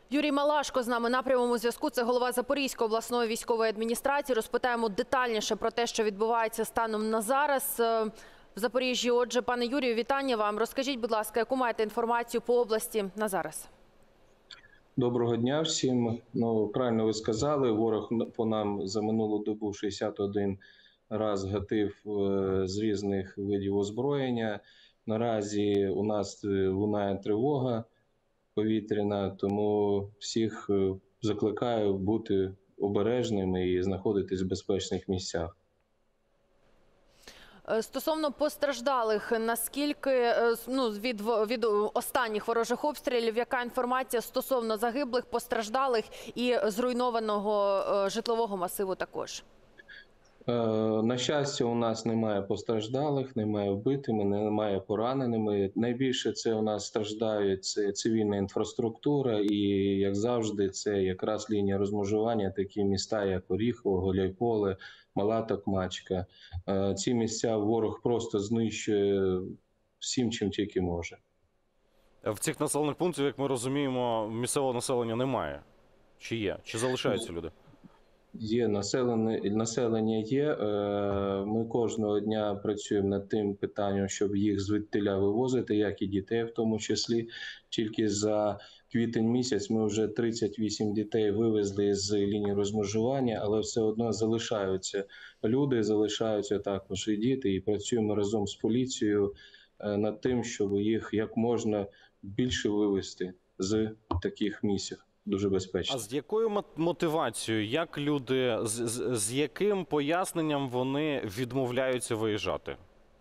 Юрій Малашко з нами на прямому зв'язку. Це голова Запорізької обласної військової адміністрації. Розпитаємо детальніше про те, що відбувається станом на зараз в Запоріжжі. Отже, пане Юрію, вітання вам. Розкажіть, будь ласка, яку маєте інформацію по області на зараз? Доброго дня всім. Правильно ви сказали, ворог по нам за минулу добу 61 раз гатив з різних видів озброєння. Наразі у нас лунає тривога повітряна, тому всіх закликаю бути обережними і знаходитись в безпечних місцях. Стосовно постраждалих, наскільки від останніх ворожих обстрілів, яка інформація стосовно загиблих, постраждалих і зруйнованого житлового масиву також? На щастя, у нас немає постраждалих, немає вбитими, немає пораненими. Найбільше це у нас страждає цивільна інфраструктура і, як завжди, це якраз лінія розмежування, такі міста, як Оріхово, Гуляйполе, Мала Токмачка. Ці місця ворог просто знищує всім, чим тільки може. В цих населених пунктах, як ми розуміємо, місцевого населення немає. Чи є? Чи залишаються люди? Є населення є. Ми кожного дня працюємо над тим питанням, щоб їх звідтиля вивозити, як і дітей в тому числі. Тільки за квітень місяць ми вже 38 дітей вивезли з лінії розмежування, але все одно залишаються люди, залишаються також і діти. І працюємо разом з поліцією над тим, щоб їх як можна більше вивезти з таких місць. Дуже безпечно. А з якою мотивацією, як люди, з яким поясненням вони відмовляються виїжджати?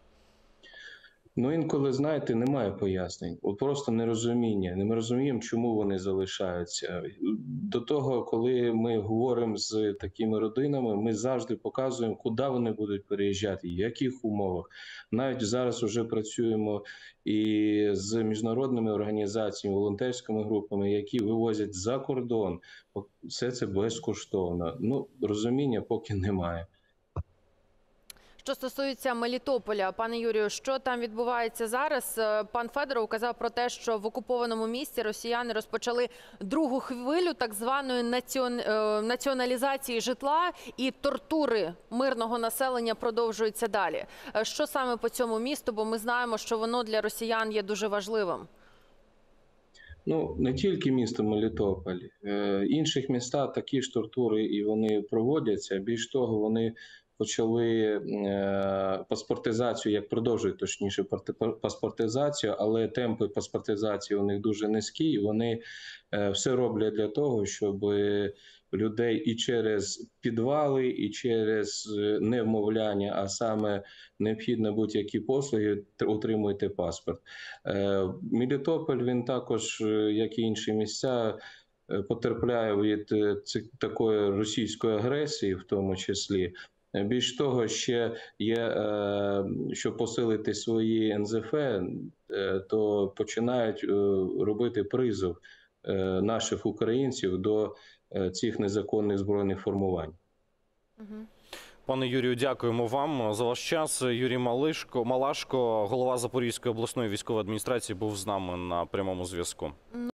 Інколи, знаєте, немає пояснень. Просто нерозуміння. Не ми розуміємо, чому вони залишаються. До того, коли ми говоримо з такими родинами, ми завжди показуємо, куди вони будуть переїжджати, в яких умовах. Навіть зараз вже працюємо і з міжнародними організаціями, волонтерськими групами, які вивозять за кордон. Все це безкоштовно. Розуміння поки немає. Що стосується Мелітополя, пане Юрію, що там відбувається зараз? Пан Федоров казав про те, що в окупованому місті росіяни розпочали другу хвилю так званої націоналізації житла, і тортури мирного населення продовжуються далі. Що саме по цьому місту? Бо ми знаємо, що воно для росіян є дуже важливим. Не тільки місто Мелітополь. В інших містах такі ж тортури і вони проводяться. Більш того, вони почали паспортизацію, як продовжують, точніше, паспортизацію, але темпи паспортизації у них дуже низькі, і вони все роблять для того, щоб людей і через підвали, і через невмовляння, а саме необхідно будь-які послуги, отримуйте паспорт. Мелітополь, він також, як і інші місця, потерпляє від такої російської агресії, в тому числі. Більш того, ще є, щоб посилити свої НЗФ, то починають робити призов наших українців до цих незаконних збройних формувань. Пане Юрію, дякуємо вам за ваш час. Юрій Малашко, голова Запорізької обласної військової адміністрації, був з нами на прямому зв'язку.